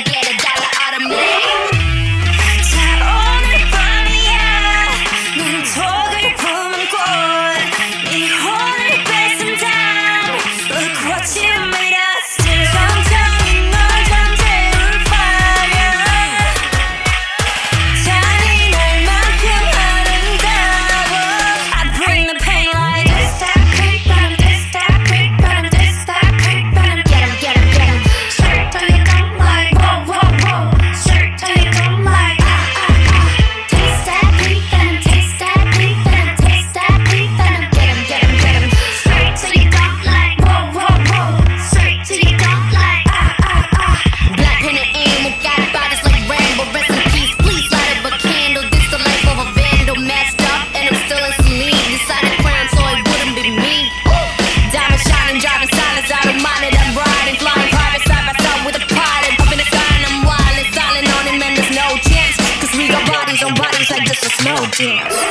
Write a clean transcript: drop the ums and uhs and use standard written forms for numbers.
get a dollar out of me. 자 오늘 밤이야 넌 톡을 보면 꼴네 혼을 뺏은 다음 Look what you made us do. 천천히 널 잠재울 fire 잔인할 만큼 아름다워 I bring the pain like this that creep bottom this that creep bottom this that creep bottom get 'em get 'em get 'em straight till you come like whoa whoa whoa straight till you come like taste that creep bottom taste that creep bottom taste that creep bottom get 'em get 'em get 'em straight till you come like whoa whoa whoa straight till you come like Blackpink and aim we got bodies like Rambo rest in peace please light up a candle this the life of a vandal messed up and I'm still in sleep decided crown so it wouldn't be me diamond shining driving silence I don't mind it I'm riding flying private side by side with a pilot up in the sky and I'm wild and silent on him and there's no chance cause we got bodies on bodies like just a slow dance